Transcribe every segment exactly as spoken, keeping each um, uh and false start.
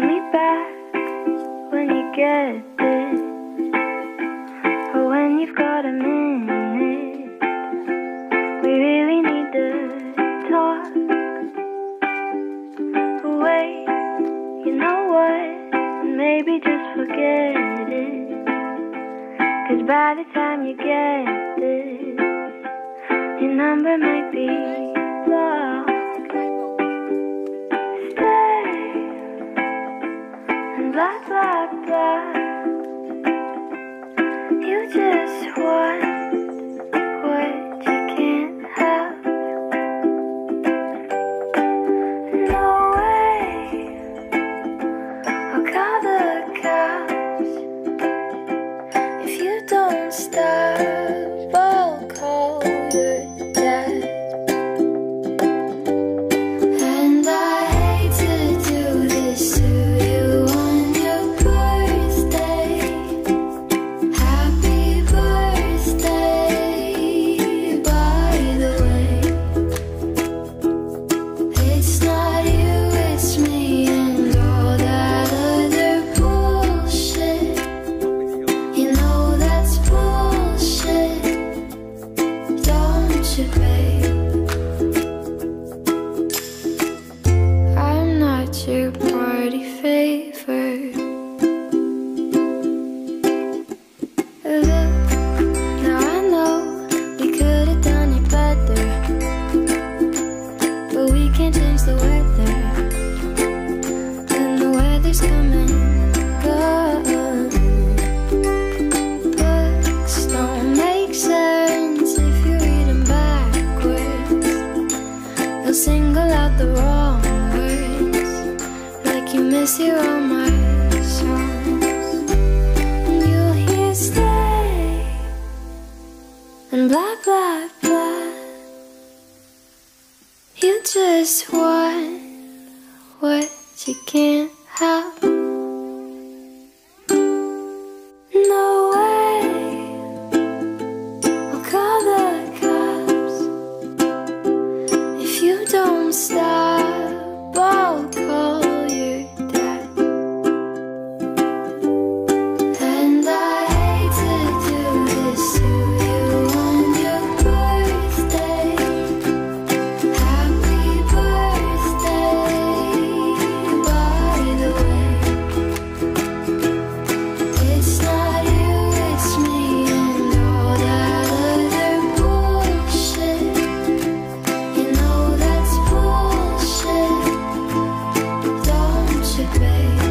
me back when you get this, or when you've got a minute. We really need to talk. Wait, you know what? Maybe just forget it, 'cause by the time you get this, your number might be blocked. Stay and blah blah blah. You just want what you can't have. No way, I'll call the cops if you don't stop. I'll call your dad. And I hate to do this to you on your birthday. Happy birthday, by the way. It's not you, it's me and all that other bullshit. You know that's bullshit, don't you, babe? I'm not your party favor. Look, now I know we could have done it better, but we can't change the weather, and the weather's coming. Good. Books don't make sense if you read them backwards. They'll single out the wrong words, like you mishear all my songs. And you'll hear stay and blah blah blah. You just want what you can't have. No way, I'll call the cops if you don't stop. I'll call your dad. And I hate to do this to you on your birthday. Happy birthday, by the way. It's not you, it's me and all that other bullshit. You know that's bullshit, don't you, babe?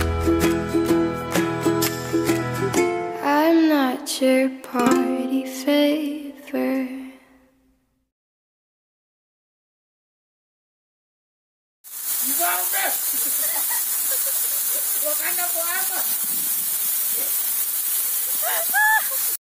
I'm not your party favor. Gimana? Gua kan apa apa?